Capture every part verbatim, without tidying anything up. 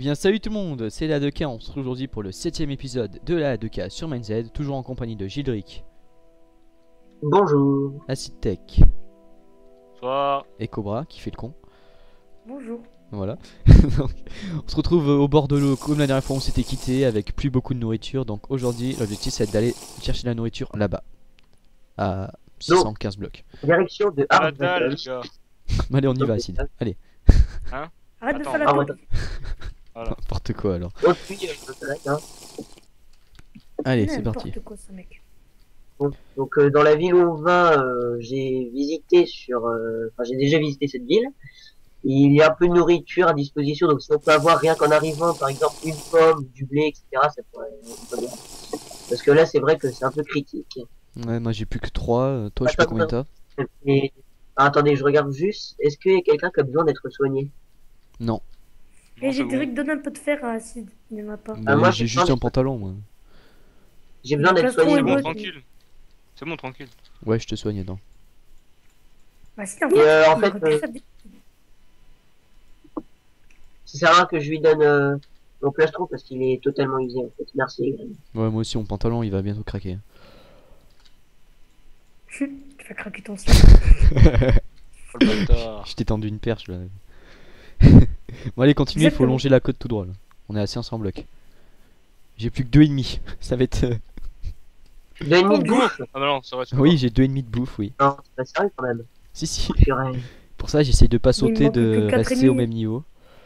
bien salut tout le monde, c'est la deux K, on se retrouve aujourd'hui pour le septième épisode de la deux K sur MineZ, toujours en compagnie de Gildrick, Bonjour. Acid Tech Bonsoir. et Cobra qui fait le con. Bonjour. Voilà. Donc, on se retrouve au bord de l'eau comme la dernière fois on s'était quitté avec plus beaucoup de nourriture. Donc aujourd'hui l'objectif c'est d'aller chercher de la nourriture là-bas à six cent quinze blocs. Direction de Ah la Hard dalle, Battle. gars. Allez on y va Acid, allez. Hein? Arrête Attends. de faire Ah la ouais. tête. Voilà. N'importe quoi alors. Donc, puis, euh, je te laisse, hein. Allez c'est parti. N'importe quoi, ce mec. Bon, donc euh, dans la ville où on va, euh, j'ai visité sur, euh, enfin j'ai déjà visité cette ville. Il y a un peu de nourriture à disposition, donc si on peut avoir rien qu'en arrivant, par exemple une pomme, du blé, et cetera, ça pourrait être bien. Parce que là, c'est vrai que c'est un peu critique. Ouais moi j'ai plus que trois, toi je sais pas combien t'as. Et... Ah, attendez, je regarde juste. Est-ce qu'il y a quelqu'un qui a besoin d'être soigné? Non. Et Non, j'ai c'est bon. direct donné un peu de fer à Acide. Il n'en a pas. Bah, moi, j'ai j'ai juste pas- un pantalon moi. J'ai besoin Le d'être plastron soigné. est C'est moi. bon, bon. tranquille. C'est bon, tranquille. Ouais je te soigne dedans. Bah si, en Et, fait, euh, en il fait, aurait pu euh, faire des- Ça sert à rien que je lui donne euh, mon plastron parce qu'il est totalement usé en fait. Merci. Ouais moi aussi mon pantalon il va bientôt craquer. Tu vas craquer ton slip. Oh le bâtard. Je t'ai tendu une perche là. Bon allez continuez, il faut Exactement. longer la côte tout droit là. On est à cinq cents blocs. J'ai plus que deux et demi. Ça va être... euh, Deux et demi de bouffe. Ah bah non, c'est vrai. tu Oui vois. j'ai deux et demi de bouffe oui. Non, c'est pas sérieux quand même. Si si. Purée. Pour ça j'essaye de pas Il me sauter, manque de que quatre et rester au demi. même niveau.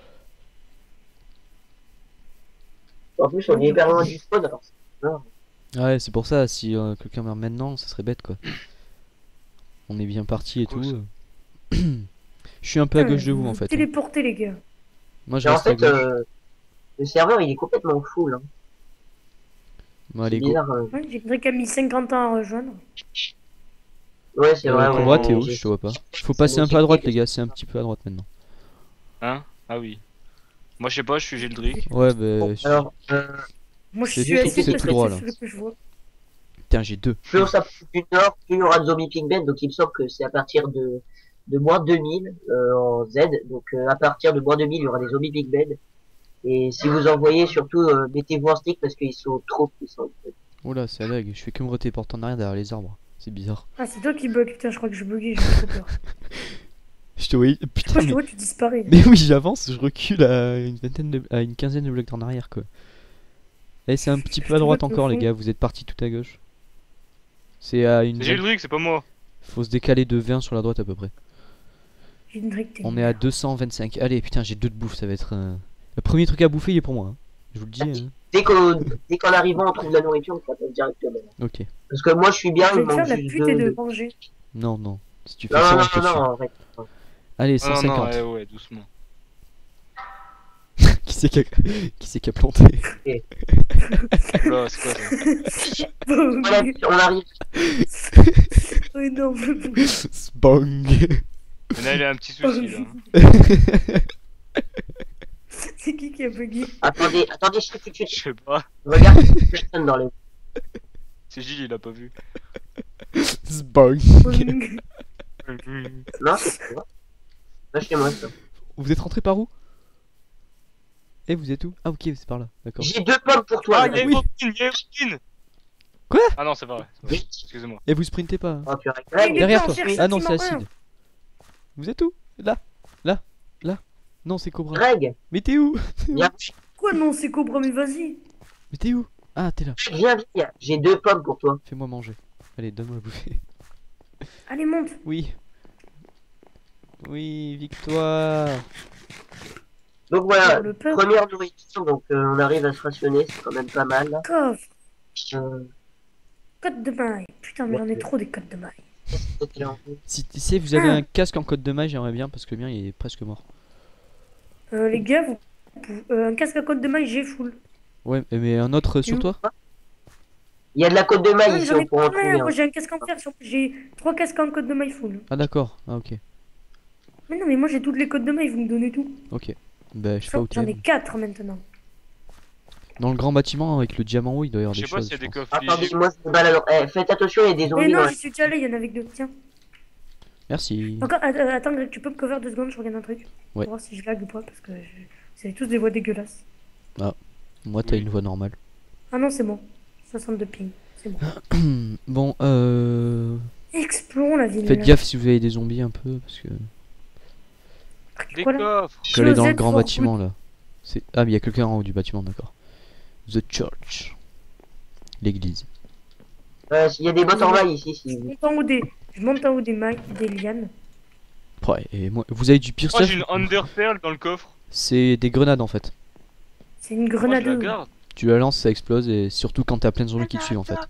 En plus, on est hyper loin du spawn alors. Non. Ouais c'est pour ça, si euh, quelqu'un meurt maintenant ça serait bête quoi. On est bien parti et Cool, tout. euh. Je suis un peu à gauche de vous en fait. hein. Téléportez, les gars. Moi je Mais en reste à fait, gauche. euh, le serveur il est complètement full. Hein. Bon C'est allez go. bizarre. euh. Ouais, j'ai direct mis cinquante ans à rejoindre. Ouais, c'est Euh, vrai. Cobra ouais, t'es où? j'ai- Je te vois pas. Faut passer un peu à droite les gars, c'est un petit peu à droite maintenant. Hein? Ah oui. Moi je sais pas, je suis Gildrick. Ouais Bon, bah... alors, euh, Moi, je C'est suis tout- Acide c'est parce tout que droit, c'est là. celui que je vois. Putain j'ai deux. plus on s'approche du nord, plus il y aura de zombies pigmen. Donc il me semble que c'est à partir de de moins deux mille euh, en Z. Donc euh, à partir de moins deux mille, il y aura des zombies pigmen. Et si vous en voyez, surtout euh, mettez-vous en stick parce qu'ils sont trop puissants. en fait. Oula c'est lag, je fais que me retéporter en arrière derrière les arbres. C'est bizarre. Ah, c'est toi qui bug. Putain, je crois que je buguais, j'ai trop peur. Je te voyais... Putain Pourquoi je mais... te vois, tu disparais. Mais oui j'avance, je recule à une vingtaine de... à une quinzaine de blocs en arrière quoi. Allez c'est un petit peu à Je te droite vois au encore les fond. gars, vous êtes partis tout à gauche. C'est à une... C'est Gildrick, c'est pas moi. Faut se décaler de vingt sur la droite à peu près. J'ai direct t'es On est à deux cent vingt-cinq. Allez putain j'ai deux de bouffe, ça va être... euh, Le premier truc à bouffer il est pour moi. hein. Je vous le dis. hein. Dès qu'en dès qu'en arrivant on trouve de la nourriture, on s'appelle directement. Ok. Parce que moi je suis bien, Je il vais me te faire manque la juste pute deux. et de deux- manger. Non non. Si tu fais Non, ça non, on te non, non, tue. non, arrête. Allez Ah, non, non, cent cinquante. ouais, ouais, doucement. Qui c'est qui a... qui c'est qui a planté? Oula, c'est quoi ça? Voilà, on arrive. Oh non, Bang. Mais là il a un petit souci là. c'est qui qui a bugué? Attendez, attendez, chut, chut, chut. Je sais pas. Regarde, personne dans les. C'est Gilles, il a pas vu. Bang. Non, c'est pas. Là, chez moi, ça. Vous êtes rentré par où? Eh vous êtes où? Ah ok c'est par là, d'accord. J'ai deux pommes pour toi. Ah, mec. y'a oui. Evokin, y'a Evokin. Quoi? Ah non, c'est pas vrai. c'est pas vrai. Oui. Excusez-moi. Et vous sprintez pas hein. Oh, purée. Il est Derrière pas, toi. on cherche Ah non c'est Sentiment acide. Vous êtes où? Là. Là. Là. Non c'est Cobra. Greg, Mais t'es où? viens, Quoi, non, c'est Cobra, mais vas-y. Mais t'es où? Ah t'es là. viens, viens. J'ai deux pommes pour toi. Fais-moi manger. Allez donne-moi à bouffer. Allez, monte. Oui. Oui victoire. Donc voilà, Le peur. première nourriture, donc euh, on arrive à se rationner, c'est quand même pas mal. Là. Coffre. Euh, Code de maille. Putain, mais j'en ai trop des codes de maille. c'était en- Si, si vous avez Ah. un casque en code de maille j'aimerais bien parce que le mien il est presque mort. Euh, les gars, vous... vous- euh, un casque à code de maille, j'ai full. Ouais mais un autre sur où toi? Il y a de la côte de maille Ouais, ici, j'en on ai pourra en plein, trouver. moi un. j'ai un casque en fer, sur- j'ai trois casques en code de maille full. Ah d'accord. Ah ok. Mais non, mais moi j'ai toutes les codes de maille, vous me donnez tout. Ok. Bah je sais pas où t'es. J'en ai quatre maintenant. Dans le grand bâtiment avec le diamant haut il doit y avoir Je des sais pas choses. s'il y a je des pense. coffres Attendez, légers. moi je me balade. Eh, faites attention, il y a des Mais zombies dans non, la... j'y suis déjà allé, il y en avait que deux. Tiens. Merci. Encore, att- attends, Greg, tu peux me cover deux secondes, je regarde un truc. Ouais. Pour voir si je lag ou pas, parce que je- c'est tous des voix dégueulasses. Moi, t'as Mm. une voix normale. Ah non, c'est bon. soixante-deux ping. C'est bon. Bon, euh... Explorons la ville. faites là. gaffe si vous avez des zombies un peu, parce que... Des Quoi, là coffres. Je suis allé dans le Closet grand for bâtiment, là. C'est- Ah, mais il y a quelqu'un en haut du bâtiment, d'accord. The Church. L'église. Euh, il y a des bottes en maille ici. Si... Je monte en haut des, je monte en haut des mailles, des lianes. Ouais, et moi... Vous avez du pire Oh, stuff? j'ai une Underpearl dans le coffre. C'est des grenades, en fait. C'est une Moi, je grenade. la garde. Tu la lances, ça explose, et surtout quand t'as plein de zombies qui te suivent, en fait.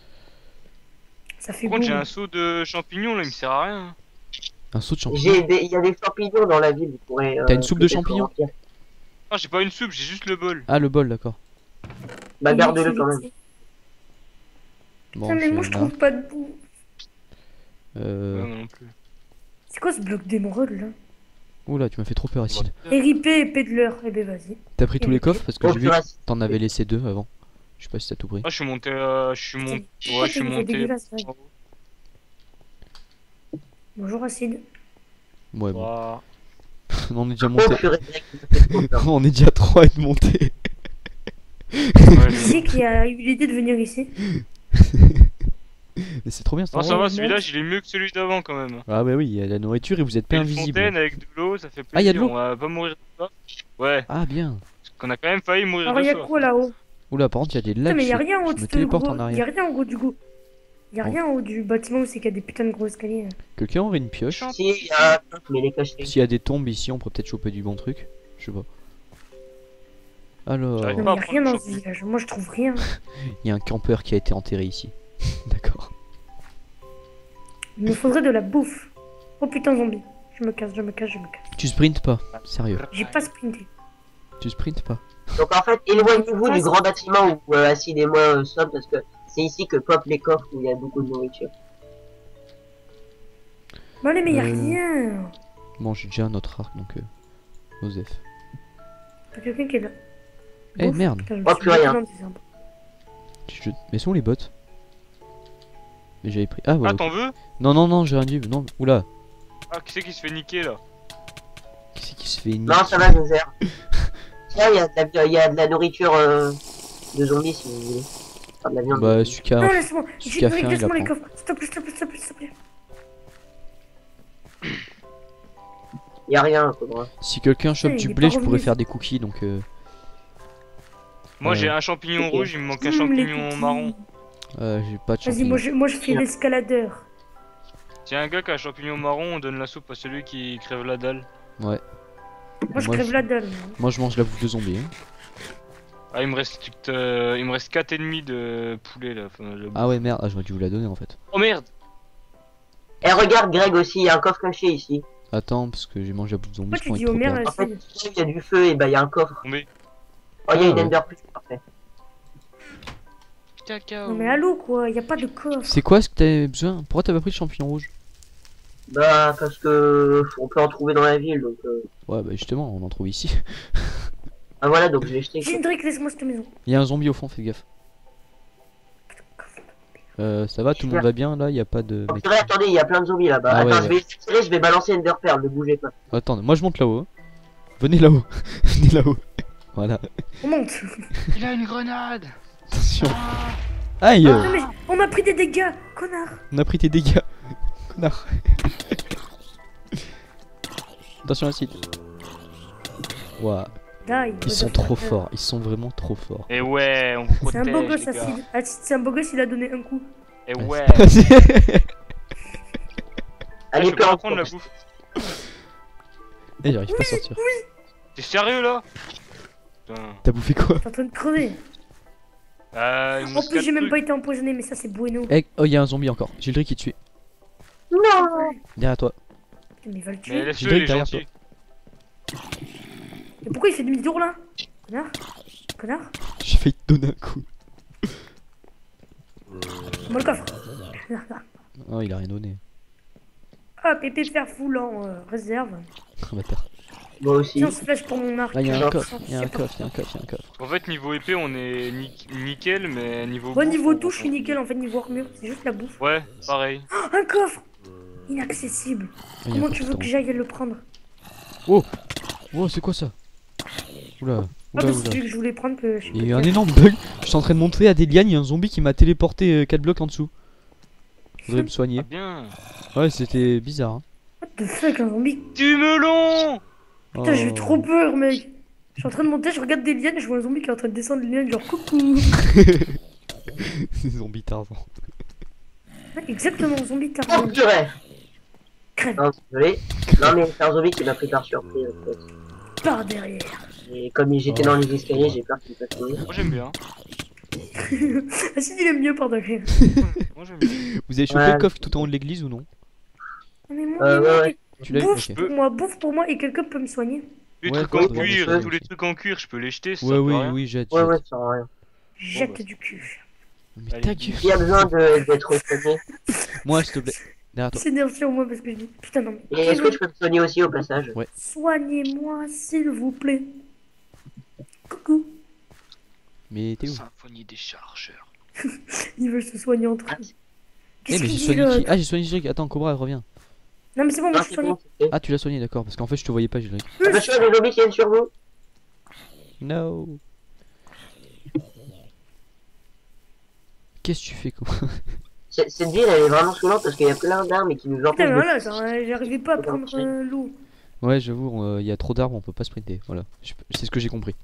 Ça fait Par contre, j'ai boum. un seau de champignons là, il me sert à rien. Un saut de champignons. J'ai des... Il y a des champignons dans la ville. Vous pourrez. T'as euh, une soupe de peut-être champignons remplir. Non, j'ai pas une soupe, j'ai juste le bol. Ah, le bol, d'accord. Bah garde-le quand même. Bon, Putain, mais c'est moi je là. trouve pas de boue. Euh... Ouais, moi non plus. C'est quoi ce bloc d'émeraude là? Oula, tu m'as fait trop peur ici. R I P épée de l'heure. Eh ben vas-y. T'as pris tous les coffres? Parce que Oh, j'ai vu purée. que t'en avais laissé deux avant. Je sais pas si t'as tout pris. Moi, je suis monté. Euh, je suis monté. Pourquoi Ouais, je suis t'as des monté. dégueulasses, ouais. Bonjour Acide. Ouais, bon. Ouah. On est déjà Oh monté. purée, mec, il m'a fait trop peur. On est déjà trois à être monté. Ouais, Qui je- c'est qui a eu l'idée de venir ici? Mais c'est trop bien, Non, ça. ça va, Ouais, ce monte. village il est mieux que celui d'avant quand même. Ah bah oui, il y a la nourriture et vous êtes pas Et une invisible. fontaine avec de l'eau, ça fait plaisir. Ah, y a de l'eau On va pas mourir de soif. Ouais, Ah bien. parce qu'on a quand même failli mourir Alors de y'a soif. quoi là-haut? Oula, par contre, il y a des Putain, lags. mais y'a je- rien en haut je de me ce téléporte gros. en Y'a arrière. rien en haut du go. Y'a Oh. rien en haut du bâtiment où c'est qu'il y a des putains de gros escaliers. là. Quelqu'un aurait une pioche? Si, il y a un truc, mais il est caché. S'il y a des tombes ici, on peut peut-être choper du bon truc. Je sais pas. Alors, J'arrive Non, pas mais à y'a rien prendre dans le ce village. Moi je trouve rien. il y a un campeur qui a été enterré ici. D'accord. Il me faudrait de la bouffe. Oh putain, zombie. Je me casse, je me casse, je me casse. Tu sprintes pas, sérieux. J'ai pas sprinté. Tu sprintes pas. Donc en fait, éloignez-vous Ah, du c'est- grand bâtiment où euh, Acide et moi euh, sommes parce que c'est ici que pop les coffres où il y a beaucoup de nourriture. Bon, allez, mais y'a Euh. rien. Bon, j'ai déjà un autre arc donc. Euh... Osef. Y'a quelqu'un qui est là. Eh Bouffe. merde. Putain, je me Oh, suis plus bloqué rien. dans des arbres. Je... Mais sont où les bottes? Mais j'avais pris. Ah voilà. Ah, t'en veux? Non, non, non, j'ai rien dit. Non, oula. Ah, qui c'est qui se fait niquer là? Qui c'est qui se fait une. Non, ça va, je gère. Tiens, il y, a de la- il y a de la nourriture euh, de zombies si vous voulez. Enfin, de la viande. Bah, celui qui a. Non, laisse-moi. ce J'ai- qu'a oui, fait un, il Laisse-moi les apprend. coffres. S'il te plaît, s'il te plaît, s'il te plaît, s'il te plaît. Il y a rien, Cobra. Si quelqu'un chope Eh, il du est blé, pas je pourrais revenu. faire des cookies donc. Euh... Moi Ouais. j'ai un champignon Ok. rouge, il me manque un Hum, les champignon cookies. marron. euh, j'ai pas de Vas-y, champignons. moi je, moi je fais l'escaladeur. Tiens, un gars qui a un champignon marron, on donne la soupe à celui qui crève la dalle. Ouais. Moi je Moi, crève je- la dalle. moi. Moi, je mange la bouffe de zombie. Hein. Ah, il me reste, euh, il me reste quatre ennemis de poulet là. Enfin, le- Ah ouais, merde. Ah, j'aurais dû vous la donner en fait. Oh merde! Eh, regarde, Greg aussi, il y a un coffre caché ici. Attends, parce que j'ai mangé la bouffe de zombie. Pourquoi je tu prends dis une au trop maire perdre. En fait, Acide? ici, il y a du feu et bah il y a un coffre. Tombé. Oh, il y a Ah, une ouais. ender plus, parfait. Putain, K O. Non mais allô quoi, y a pas de coffre. C'est quoi ce que t'avais besoin? Pourquoi t'as pas pris le champignon rouge? Bah, parce que on peut en trouver dans la ville, donc. Euh... Ouais, bah justement, on en trouve ici. Ah voilà, donc je l'ai jeté. Gendrick, laisse-moi cette maison. Il y a un zombie au fond, fais gaffe. Euh, ça va, tout le monde va bien là, y a pas de. Oh, purée, attendez, il y a plein de zombies là-bas. Ah ouais, Attends, ouais. je vais tirer, je vais balancer Ender Pearl, ne bougez pas. Attends, moi je monte là-haut. hein. Venez là-haut. Venez là-haut. Voilà. On monte. Il a une grenade! Attention. Aïe! Non mais on m'a pris des dégâts, connard. On a pris tes dégâts. Connard. Attention à l'acide. Waouh. Die. Ils sont trop forts. Ils sont vraiment trop forts. Et ouais, on vous C'est un protège. beau gosse les gars. Acide. Acide, c'est un beau gosse, il a donné un coup. Et ouais. Ah, Allez, je peux pas Pearl. prendre la bouffe. Eh, j'arrive pas à sortir. T'es sérieux là? Putain. T'as bouffé quoi? T'es en train de crever. Euh, il me En reste plus, quatre j'ai même trucs. pas été empoisonné, mais ça c'est bueno. Eh, oh, y a un zombie encore. Gildrick qui te suit. Non. Derrière toi. Putain, mais il va le Mais tuer. laisse-le, J'ai il est derrière gentil. Et pourquoi il fait demi-tour là? Connard. Connard. J'ai failli te donner un coup. Moi le coffre. Oh, il a rien donné. Hop, épée de fer foulant, euh, réserve. Oh, bâtard. Moi aussi. Tiens, splash pour mon arc. Ah, y a un Non. coffre. Y a un coffre. Y a un coffre. Y a un coffre. En fait, niveau épée, on est ni- nickel, mais niveau. Moi bouffe, niveau on- touche, je suis nickel en fait, niveau armure, c'est juste la bouffe. Ouais, pareil. Oh, un coffre inaccessible. Ah, y a un Comment coffre tu veux tout que en haut. j'aille le prendre? Oh, c'est quoi ça? Oula. Ah, Oula, bah, c'est oula. celui que je voulais prendre que je sais Il y pas a un faire. énorme bug. Je suis en train de montrer à des lianes, il y a un zombie qui m'a téléporté quatre blocs en dessous. Faudrait me Ah soigner. bien. Ouais, c'était bizarre. Hein. What the fuck, un zombie? Du melon. Putain, j'ai eu Oh. trop peur, mec. Je suis en train de monter, je regarde des lianes, je vois un zombie qui est en train de descendre les lianes, genre coucou. Zombie Tarzan. Ouais, exactement, zombie Oh Tarzan. purée. Crève Non, désolé. Non mais c'est un zombie qui m'a pris par surprise en fait. par derrière. Et comme j'étais Oh. dans les escaliers, j'ai peur qu'il me fasse mourir. Moi j'aime bien. Ah si, il aime mieux par derrière. Moi j'aime bien. Vous avez chopé Ouais. le coffre tout en haut de l'église ou non? Mais moi, Euh, mais moi, ouais, ouais. Tu l'as eu? bouffe Ok. pour moi, bouffe pour moi et quelqu'un peut me soigner. Les Ouais, trucs ouais, en ouais, cuir, ouais, tous ouais. les trucs en cuir, je peux les jeter, ça Ouais, sert oui, à rien. oui, jette. Ouais, jette. ouais, ça sert à rien. Jette bah. du cul. Mais Allez. ta gueule. Il y a besoin de- d'être soigné. Moi, s'il te plaît. Derrière Il toi. s'énerve sur moi parce que je dis putain non mais Et est-ce que tu peux me soigner aussi au passage? Ouais. soignez-moi s'il vous plaît. Coucou. Mais t'es où? Symphonie des chargeurs. Ils veulent se soigner entre eux. Eh, Qu'est-ce mais qu'il j'ai dit soigné là? qui? Ah, j'ai soigné Gilric. Attends, Cobra, reviens. Non mais c'est bon, moi Non, je suis c'est soigné. bon, c'est fait. Ah, tu l'as soigné, d'accord. Parce qu'en fait, je te voyais pas, Gilric. Attention, il y a des zombies qui viennent sur vous. No. Qu'est-ce que tu fais, quoi? C'est- Cette ville, elle est vraiment saoulante parce qu'il y a plein d'armes et qui nous Putain empêchent mais de... voilà, genre, euh, j'arrivais pas à prendre euh, l'eau. Ouais, j'avoue, il y a trop d'arbres, on peut pas sprinter. Voilà. Je- C'est ce que j'ai compris.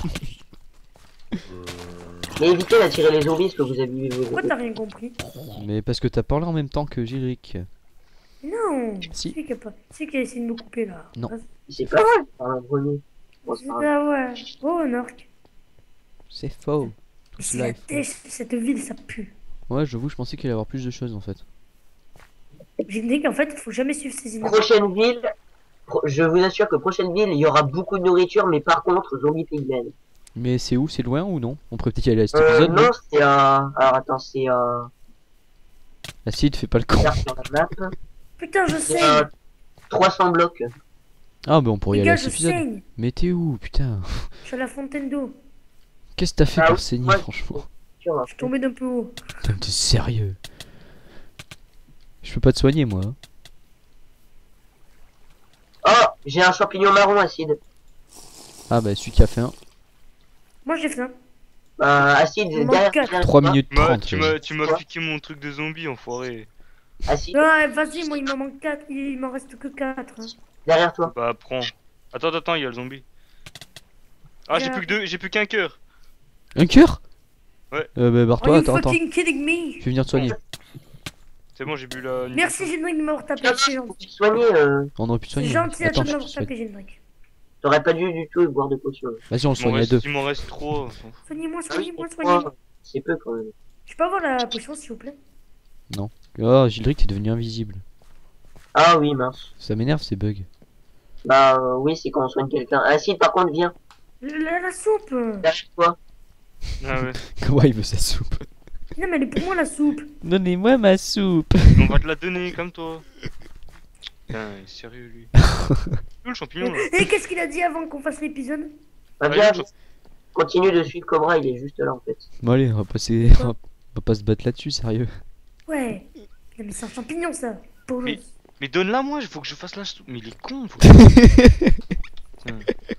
Mais évitez d'attirer les zombies parce que vous avez... Pourquoi t'as rien compris? Mais parce que t'as parlé en même temps que Gilric. Non. Si. C'est qui qui a pas... c'est qui a essayé de me couper là. Non. Vas-y. C'est pas vrai, par un premier. Bon, c'est C'est pas grave. ah ouais. Oh un orc. C'est faux. Tout C'est cela la est faux. tèche, cette ville ça pue. Ouais, j'avoue, je pensais qu'il allait y avoir plus de choses en fait. J'ai dit qu'en fait il faut jamais suivre ces images. Prochaine ville, pro- je vous assure que prochaine ville, il y aura beaucoup de nourriture, mais par contre, zombies pygmènes. Mais c'est où? C'est loin ou non? On pourrait peut-être y aller à cet Euh, épisode. non, c'est un... Alors attends, c'est un... Acide, fais pas le con. Regarde sur la map. Putain je C'est saigne. un trois cents blocs. Ah, bah on pourrait y Les aller à gars cet je épisode. saigne. Mais t'es où, putain? Je suis à la fontaine d'eau. Qu'est-ce que t'as fait Ah pour oui, saigner, moi, franchement? Tu vois. Je suis tombé d'un peu haut. Putain, mais t'es sérieux? Je peux pas te soigner, moi. hein. Oh, j'ai un champignon marron acide. Ah, bah celui qui a fait un. Moi j'ai faim. Euh, acide, Il manque derrière, quatre. derrière trois toi. minutes Moi, trente. tu m'as tu m'as piqué mon truc de zombie, enfoiré. Acide, Ouais vas-y moi il m'en manque quatre. Il m'en reste que quatre. derrière toi. Bah prends. Attends, attends, il y a le zombie. Ah, j'ai Yeah. plus que deux, j'ai plus qu'un cœur. Un cœur? Ouais. Euh, bah Are barre-toi, you attends, attends. fucking kidding me? Je vais venir te soigner. C'est bon, j'ai bu la. Merci Générique de m'avoir tapé. Tiens, C'est non, faut gentil. te soigner, euh, On aurait pu te C'est soigner. gentil à toi Attends, de je m'avoir te soigne. tapé Générique. t'aurais pas dû du tout boire de potion. Vas-y, on le Il m'en soigne à reste, deux. il m'en reste trop. Soignez-moi, Ah oui, soignez-moi, c'est soignez-moi. quoi C'est peu quand même. Je peux avoir la potion s'il vous plaît? Oh, Gilric, t'es devenu invisible. Ah oui, mince. Ça m'énerve ces bugs. Bah euh, oui, c'est quand on soigne quelqu'un. Acide, par contre, viens. La, la soupe. Derrière toi. Ah ouais. Comment il veut sa soupe? Non mais elle est pour moi la soupe. Donnez-moi ma soupe. On va te la donner comme toi. Putain, il est sérieux lui. Où le champignon là? Et qu'est-ce qu'il a dit avant qu'on fasse l'épisode? Bah Ouais, viens, je- continue de suivre Cobra, il est juste là en fait. Bon, allez, on va passer. On va on va pas se battre là-dessus, sérieux. Ouais. Non mais c'est un champignon ça. Pour Mais- Mais donne-la moi, il faut que je fasse la soupe. Mais il est con, faut que... Putain.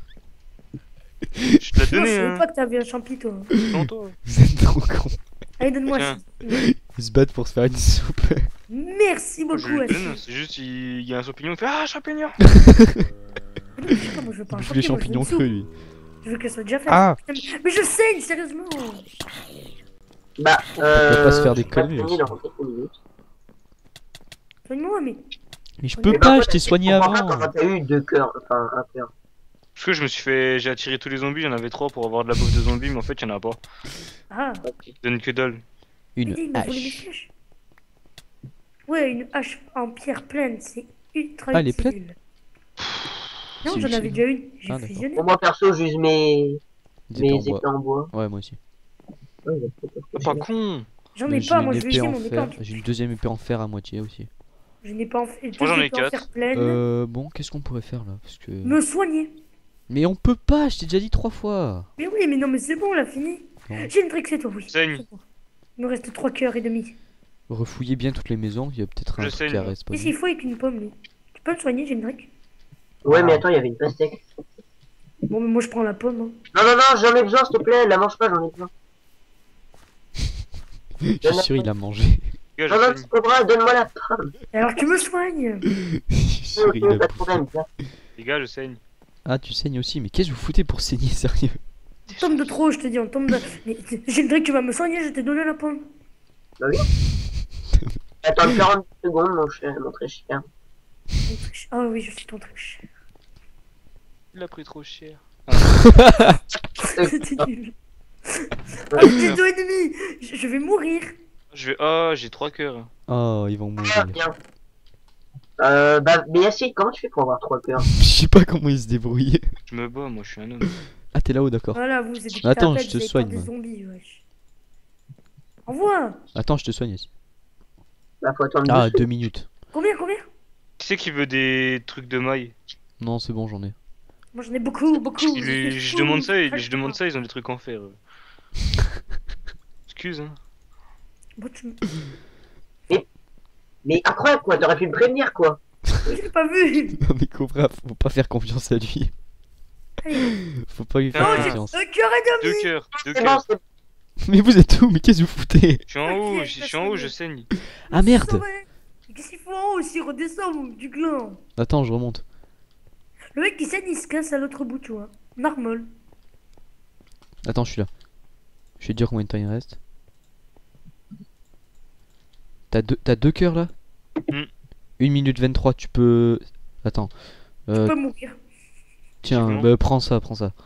Je te l'ai Non, donné, je savais hein. pas que t'avais un champi toi. Non, toi. Vous êtes trop cons. Allez donne-moi Tiens. ça. Ils se battent pour se faire une soupe. Merci Je beaucoup. lui Assis. donne, c'est juste, il il y a un champignon, il fait Ah, champignon. Je sais pas, moi je veux pas un Il fout les champignon. champignons je veux creux, une lui. soupe. Je veux qu'elle soit déjà faite. Ah. Putain, mais- Mais je saigne sérieusement. Bah euh... peut pas se faire des je vais pas conneries te aussi. soigner dans quelques minutes. Soigne-moi mais. Mais je Mais peux Mais pas, par je t'ai contre, soigné comprends pas avant. Comment t'as eu deux cœurs, enfin un cœur. Parce que je me suis fait. J'ai attiré tous les zombies, j'en avais trois pour avoir de la bouffe de zombies, mais en fait, il y en a pas. Ah. Je donne que dalle. Une Il dit, il m'a volé mes hache. flèches. Ouais, une hache en pierre pleine, c'est ultra Ah, elle est utile. Non, C'est j'en avais utile. déjà une, j'ai Ah, d'accord. fusionné. Pour moi perso, j'use mes... Des mes épées en bois. épées en bois. Ouais, moi aussi. Ouais, il va peut-être Oh, pas con. J'en Mais ai j'ai pas, une moi je vais épée utiliser en mon épée en fer. J'ai une deuxième épée en fer à moitié aussi. Je n'ai pas en fer. Moi, j'en ai en fer quatre. pleine. Euh, bon, qu'est-ce qu'on pourrait faire là? Parce que. Me soigner. Mais on peut pas, je t'ai déjà dit trois fois. Mais oui, mais non, mais c'est bon, on l'a fini. Non. J'ai une trick, c'est toi, oui. Saigne. C'est bon. Il me reste trois cœurs et demi. Refouillez bien toutes les maisons, il y a peut-être un Je truc saigne, qui a moi. respawné. Qu'est-ce qu'il faut avec une pomme, lui? Tu peux me soigner, j'ai une trick? Ouais, mais attends, il y avait une pastèque. Bon, mais moi je prends la pomme. Hein. Non, non, non, j'en ai besoin, s'il te plaît, la mange pas, j'en ai besoin. Je suis sûr il a mangé. Les Non, gars, non, je saigne. Cobra, donne-moi la pomme. Alors tu me soignes. Je suis sûr Ok, il a pas de problème, tiens. Les gars, je saigne. Ah tu saignes aussi, mais qu'est-ce que vous foutez pour saigner sérieux? On tombe de trop, je te dis, on tombe de... Mais Gilles, tu vas me soigner, je t'ai donné la pomme. Bah oui. Attends quarante secondes, mon cher, mon très cher. Ton truc- Ah oui, je suis ton truc. Il a pris trop cher. C'était nul. Ah, j'ai deux ennemis. Je je vais mourir. Je vais. Oh, j'ai trois cœurs. Oh ils vont Ah, mourir. bien. Euh, bah, mais Yacine, comment tu fais pour avoir trois cœurs? Je sais pas comment ils se débrouillent. Je me bats, moi, je suis un homme. Ah t'es là-haut d'accord. Voilà, vous êtes des Attends, tapettes, je te vous avez soigne, peur des moi. zombies, wesh. Envoie. Attends je te soigne aussi. Bah, faut attendre Ah deux deux minutes. Combien, combien? Qui c'est qui veut des trucs de mailles? Non c'est bon j'en ai. Moi j'en ai beaucoup, beaucoup. Je, les- C'est je fou. demande ça, et je demande ça, ils ont des trucs en fer. eux. Excuse, hein. Bon, tu me- Mais incroyable, quoi, t'aurais pu me prévenir, quoi. Je l'ai pas vu. Non mais Cobra faut pas faire confiance à lui. Allez. Faut pas lui Non, faire Oh, j'ai confiance. un cœur et Deux demi. cœurs, deux C'est bon, cœurs. c'est Mais vous êtes où? Mais qu'est-ce que vous foutez? Je suis en haut, T'inquiète, je t'as suis en haut, soigné. je saigne. Ah merde. Sauvé. Mais qu'est-ce qu'il faut en haut aussi? Redescends, mon du gland. Attends je remonte. Le mec qui saigne, il se casse à l'autre bout, tu vois. Normal. Attends je suis là. Je vais te dire combien de temps il reste. T'as deux, t'as deux cœurs là? Hmm. une minute vingt-trois, tu peux... Attends. Tu Euh, peux mourir. tiens, Effectivement. bah, prends ça, prends ça.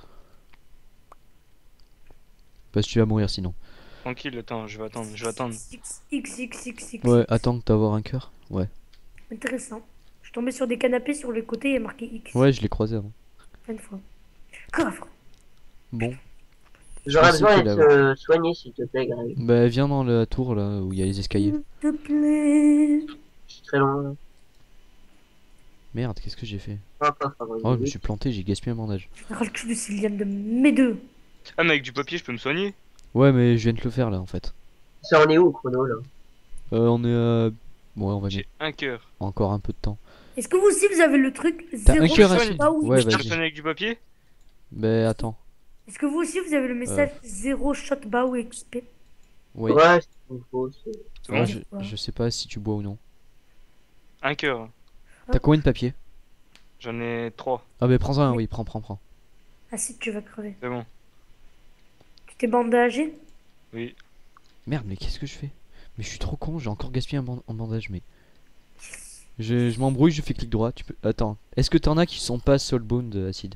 Parce que tu vas mourir sinon. Tranquille, attends, je vais attendre, je vais attendre. X, X, X, X, X. Ouais, attends que t'avoir un cœur. Ouais. Intéressant. Je suis tombé sur des canapés sur le côté, il y a marqué X. Ouais, je l'ai croisé avant. Plein de fois. Coffre. Bon. J'aurais pensais besoin qu'il d'être avait- euh, soigné, s'il te plaît, Greg. Bah viens dans la tour là où il y a les escaliers. S'il te plaît. Je suis très loin. Merde, qu'est-ce que j'ai fait? Pas, pas, pas, Oh, je me suis planté, j'ai gaspillé un bandage. Je ras le cul de Sylviane de mes deux. Ah, mais avec du papier, je peux me soigner? Ouais, mais je viens de le faire là en fait. Ça en est où, Chrono, là? Euh, on est euh... Ouais, on va J'ai mettre un cœur. encore un peu de temps. Est-ce que vous aussi vous avez le truc T'as zéro un cœur soigne. assis? Ah oui. Ouais, Je peux me vas-y. soigner avec du papier? Bah attends. Est-ce que vous aussi vous avez le message zéro shot bao X P? Ouais. Ouais, c'est une fausse. C'est Ouais, bon? je, je sais pas si tu bois ou non. Un cœur. T'as combien de papier? J'en ai trois. Ah bah prends-en un, oui, prends, prends, prends. Ah si, tu vas crever. C'est bon. Tu t'es bandagé? Oui. Merde, mais qu'est-ce que je fais? Mais je suis trop con, j'ai encore gaspillé un, ban- un bandage, mais... Je, je m'embrouille, je fais clic droit, tu peux... Attends, est-ce que t'en as qui sont pas soulbound, euh, Acide?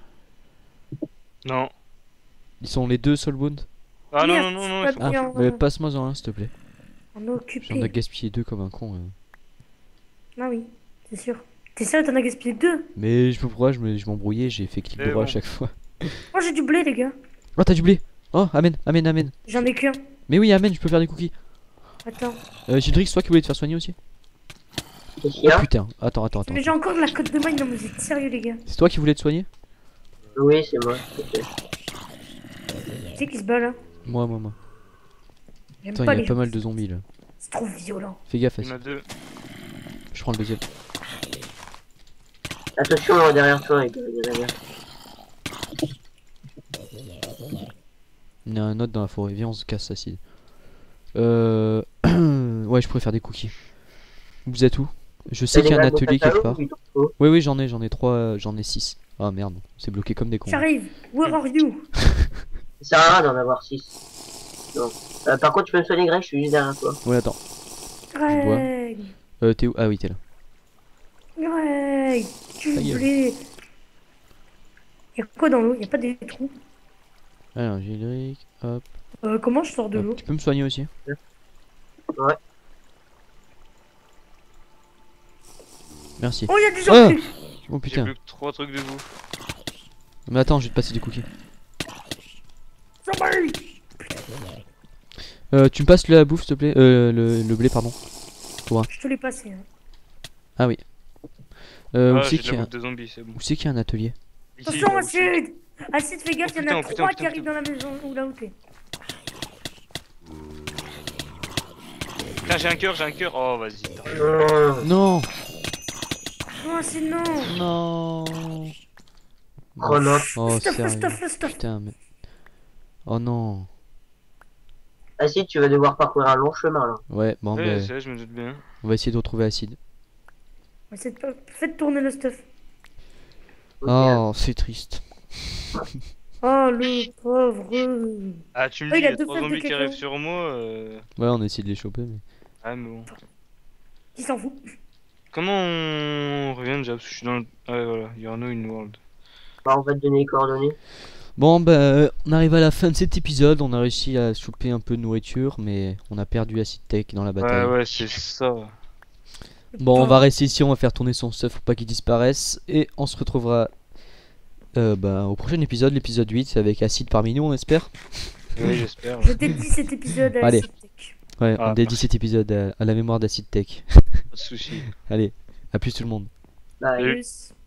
Non. Ils sont les deux soulbound? Ah non, Merde, non, non, non, c'est ils sont pas Ah, pas. bien. mais passe-moi-en un, s'il te plaît. On est J'en ai occupé. gaspillé deux comme un con. euh. Ah oui, c'est sûr. T'es sérieux, t'en as gaspillé deux? Mais je sais pas pourquoi, je me- je m'embrouillais, j'ai fait clic C'est droit à bon. chaque fois. Oh, j'ai du blé, les gars. Oh, t'as du blé! Oh, amène, amène, amène! J'en ai qu'un. Mais oui, amène, je peux faire des cookies. Attends. Euh, Gildrix, c'est toi qui voulais te faire soigner aussi? Qu'est-ce qu'il y Oh a? putain, attends, attends, attends. Mais j'ai encore de la cote de maille, non mais vous êtes sérieux, les gars. C'est toi qui voulais te soigner? Oui, c'est moi. Ok. Tu sais qui se bat là? Moi, moi, moi. J'aime Attends, pas il y les a pas gens. mal de zombies là. C'est trop violent. Fais gaffe, Il y en Acide. a deux. Je prends le deuxième. Attention, là, derrière toi, il y en a bien. Il y en a un autre dans la forêt, viens, on se casse, Acide. Euh. Ouais, je pourrais faire des cookies. Vous êtes où? Je sais T'as qu'il y a un des graines de atelier cacao quelque part. ou il t'en faut? Oui, oui, j'en ai, j'en ai trois, euh, j'en ai six. Ah merde, c'est bloqué comme des cons. J'arrive. Where are you? Ça sert à rien d'en avoir six. Non. Euh, par contre, tu peux me soigner, Greg, je suis juste derrière toi. Ouais, attends. Greg. Euh, t'es où? Ah oui, t'es là. Greg. Tu Ta gueule. voulais. Y'a quoi dans l'eau? Y'a pas des trous? Alors, Gildrix, hop. Euh, comment je sors de hop. l'eau? Tu peux me soigner aussi? Ouais. Merci. Oh, y'a du Ah zombies! Oh J'ai putain. plus que trois trucs debout. Mais attends, je vais te passer des cookies. Zombies! Euh, tu me passes la bouffe, s'il te plaît? Euh, le, le blé, pardon. Je te l'ai passé. Hein. Ah oui. Euh, où Ah, c'est j'ai de qu'il y, la a- bouffe de zombies, c'est bon. où c'est qu'il y a un atelier? Ici, Attention, là, aussi. Acide! Acide, fais gaffe, Oh, y'en a putain, trois putain, qui arrivent putain. dans la maison où là où t'es. Putain, j'ai un cœur, j'ai un cœur. Oh, vas-y. t'arrêtes. Non. Non! Non, Acide, non! Non! prenante. Oh, le stuff, le sérieux. stuff, le stuff. Putain, mais. Oh non. Acide, tu vas devoir parcourir un long chemin là. Ouais, bon, Ouais, ben, c'est vrai, je me doute bien. on va essayer de retrouver Acide. Ouais, c'est pas- Faites tourner le stuff. Ok. Oh, c'est triste. Oh, le pauvre. Ah, tu me Oh, dis, il il a y a deux trois flaques de zombies qui cacao. arrivent sur moi. Euh... Ouais, on a essayé de les choper, mais. Ah, mais bon. Qui s'en fout? Comment on revient déjà? Parce que je suis dans le. Ah, ouais, voilà, you're no in world. Bah, on va te donner les coordonnées. Bon, bah, on arrive à la fin de cet épisode. On a réussi à choper un peu de nourriture, mais on a perdu Acid Tech dans la bataille. Ouais, ouais, c'est ça. Bon, on va rester ici, on va faire tourner son stuff pour pas qu'il disparaisse. Et on se retrouvera euh, bah, au prochain épisode, l'épisode huit, avec Acide parmi nous, on espère. Oui, j'espère. Je dédie cet épisode à Allez. Acid Tech. Ouais, Ah, on dédie merci. cet épisode à, à la mémoire d'Acid Tech. Pas de soucis. Allez, à plus tout le monde. Bah, Salut. Plus.